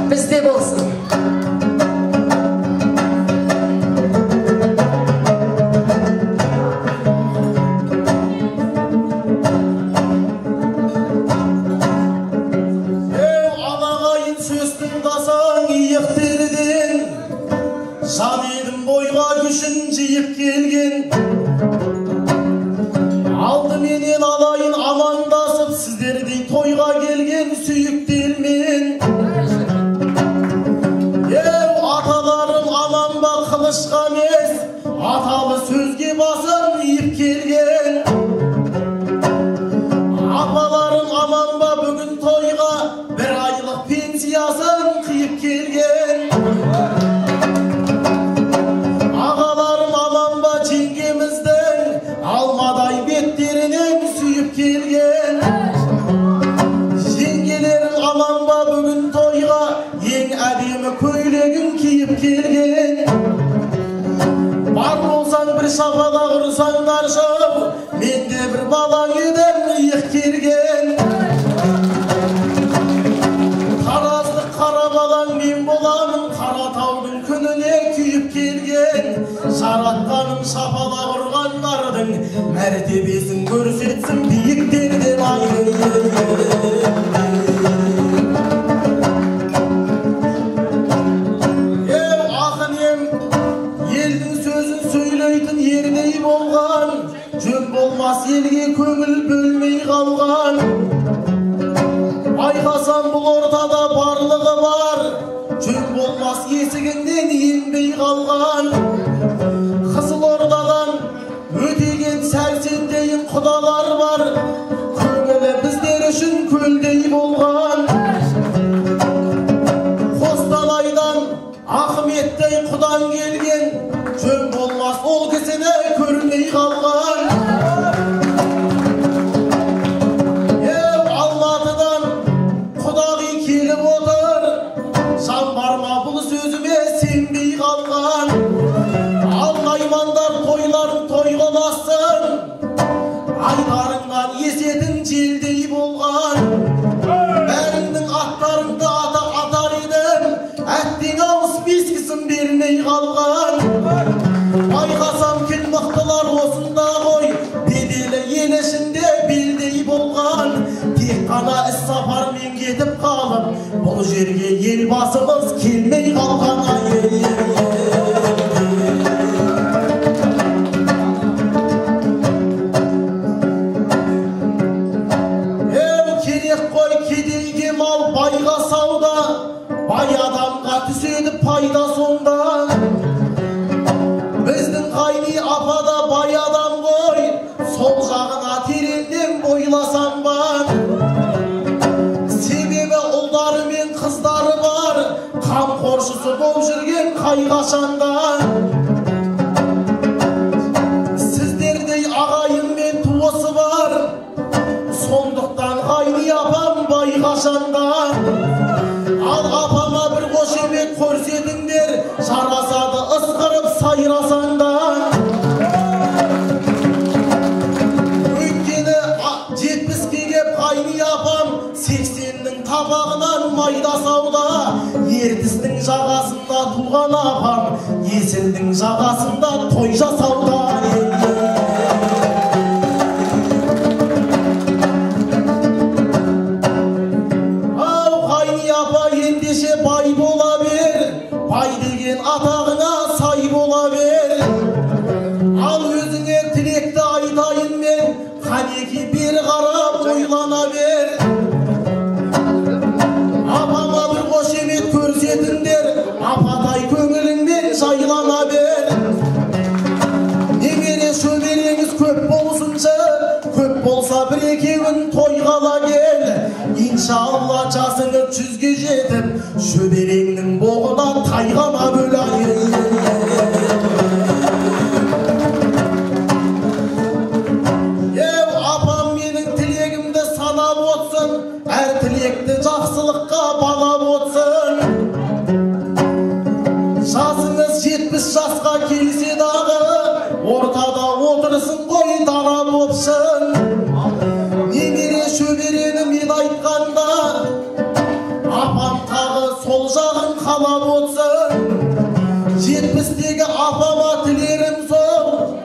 бізде болсын. Жан едім бойға күшін жиып келген, алдыменен алайын амандасып сіздердей тойға келген сүйіктелмен. Аталарым аман ба қылышқа емес, аталы сөзге басын иіп келген. Апаларым аман ба бүгін тойға бір айлық пенсиясын қиып келген. Алмадай беттерінен сүйіп келген. Жеңгелерің аман ба бүгін тойға ең әдемі көйлегін киіп келген. Бар болсаң бір шапалақ ұрсаңдаршы, мен де бір балаң едім иық келген. Тараздық қара балаң мен боламын, Қаратаудың күніне күйіп келген. Жаратқаным шапалақ ұрғандардың мәртебесін көрсетсін биіктерден айы. Ақын ем, елдің сөзін сөйлейтін ердей болған, жөн болмас елге көңіл бөлмей қалған. Байқасам бұл ортада барлығы бар, жөн болмас есігінен енбей қалған. Қызылордадан өтеген сәрсендейін құдалар бар, көңілі біздер үшін көлдей болған. Қостанайдан Ахметтей құдан келген, жөн болмас ол кісіні көрмей қалған. Алматыдан құдағи келіп отыр, жан бар ма бұл сөзіме сенбей қалған. Наймандар тойларын тойға бассын, айларыңнан есетін желдей болған. Бәріңнің аттарыңды атар едім, әттең ауыз бескісін бермей қалған. Байқасам күн мықтылар осында ғой, беделі ел ішінде белдей болған. Тек қана іс сапармен кетіп қалып, бұл жерге елбасымыз келмей қалған. Бай адамға түседі пайда сонда. Біздің қайни апа да бай адам ғой, сол жағына тереңден бойласам бар. Себебі ұлдары мен қыздары бар, қамқоршысы болып жүрген қайғашанда. Сіздердей ағайын мен туысы бар, сондықтан қайни апам байғашанда. Ал апама бір қошемет көрсетіңдер, жарасады ысқырып сайрасаңда. Өйткені 70-ке кеп қайни апам 80-нің табағынан майда сауда. Ертістің жағасында туған апам, Есілдің жағасында той жасауда. Бай бола бер, бай деген атағына сай бола бер. Ал өзіңе тілекті айтайын мен, қанеки бер қарап ойлана бер. Апама бір қошемет көрсетіңдер, апатай көңіліңмен жайлана бер. Немере шөбереңіз көп болсыншы, көп болса бір екеуін тойға ала кел. Иншалла жасыңыз 100-ге жетіп, шөбереңнің боғынан тайғана бөлайын. Апам менің тілегімді санап отсын, әр тілекті жақсылыққа балап отсын. Жасыңыз 70 жасқа келсе дағы, ортада отырсын ғой дара бопсын. Немере шөберені мен айтқанда, апам тағы сол жағын қалап отсын. 70-тегі апама тілерім сол.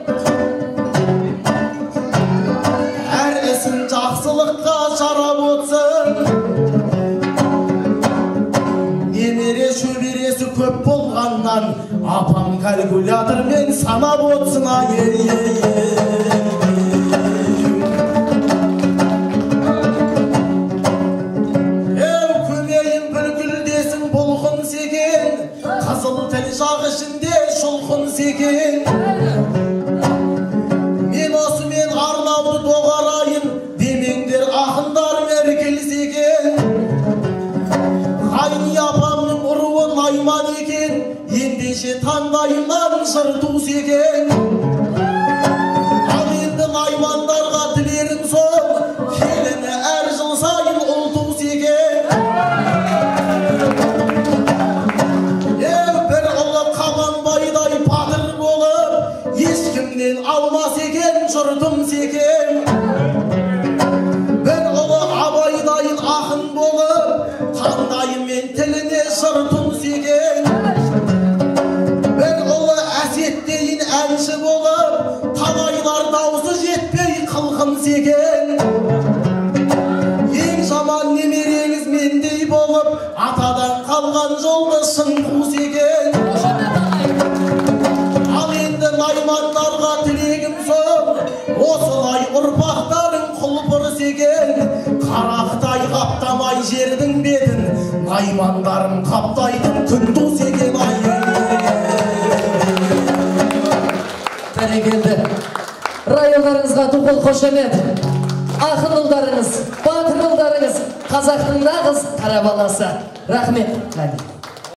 Әр ісін жақсылыққа жарап отсын. Немере шөбересі көп болғаннан апам калькулятормен санап отсын. Көмейін бір гүлдесін бұлқын сеген, қызыл тіл жақ ішінде шұлқын сеген. Мен осымен арнауды доғарайын, демеңдер ақындар мәркел сеген. Қайны апамның ұруы Найман екен, ендеше таңдайынан жырту сеген. Ал енді Наймандарға тілерім сол, келіні әр жыл сайын ұлту сеген. Бір ұлы Қабанбайдай батыр болып, ешкімнен алмас екен жұртым сеген. Бір ұлы Абайдай ақын болып, таңдайымен тіліне жыртым сеген. Бір ұлы әсеттейін әнші болып, талайлар даусы жетпей қылқын сеген. Ең жаман немереңіз мендей болып, атадан қалған жолды шыңқу сеген. Ал енді Наймандарға тілегім сол, осылай ұрпақтарың құлпыр сеген. Қарақтай қаптамай жердің бетін, Наймандарым қаптайтын күнту сеген. Бәрекелді. Райондарыңызға тұғыл қошемет. Ақын ұлдарыңыз, батыр ұлдарыңыз, қазақтың нағыз қара баласы. Рахмет.